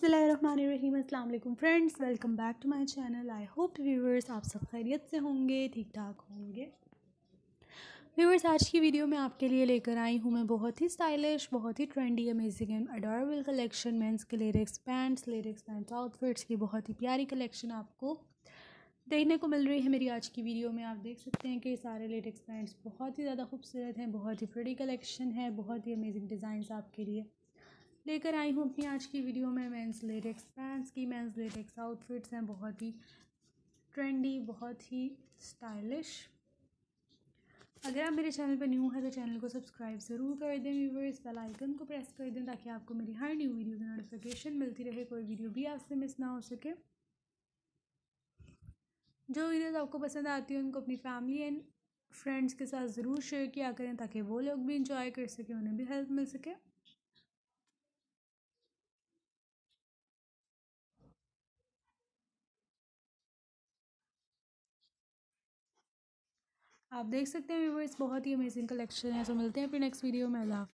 बिस्मिल्लाहिर्रहमानिर्रहीम। अस्सलाम वालेकुम friends, welcome back to my channel. I hope viewers आप सब खैरियत से होंगे, ठीक ठाक होंगे। व्यूवर्स, आज की वीडियो में आपके लिए लेकर आई हूँ मैं बहुत ही स्टाइलिश, बहुत ही trendy, amazing and adorable collection. Men's के लेटेक्स पैंट्स आउटफिट्स की बहुत ही प्यारी कलेक्शन आपको देखने को मिल रही है मेरी आज की वीडियो में। आप देख सकते हैं कि सारे लेटेक्स पैंट्स बहुत ही ज़्यादा खूबसूरत हैं, बहुत ही प्रिटी कलेक्शन है, बहुत ही अमेजिंग डिज़ाइंस आपके लिए लेकर आई हूँ अपनी आज की वीडियो में। मेंस लेटेक्स पैंट्स की मेंस लेटेक्स आउटफिट्स हैं, बहुत ही ट्रेंडी, बहुत ही स्टाइलिश। अगर आप मेरे चैनल पर न्यू है तो चैनल को सब्सक्राइब ज़रूर कर दें व्यूवर्स, बेल आइकन को प्रेस कर दें ताकि आपको मेरी हर न्यू वीडियो की नोटिफिकेशन मिलती रहे, कोई वीडियो भी आपसे मिस ना हो सके। जो वीडियोस आपको पसंद आती हैं उनको अपनी फैमिली एंड फ्रेंड्स के साथ ज़रूर शेयर किया करें ताकि वो लोग भी इंजॉय कर सकें, उन्हें भी हेल्प मिल सके। आप देख सकते हैं व्यूवर्स, बहुत ही अमेजिंग कलेक्शन है। तो मिलते हैं फिर नेक्स्ट वीडियो में। अल्लाह हाफ़िज़।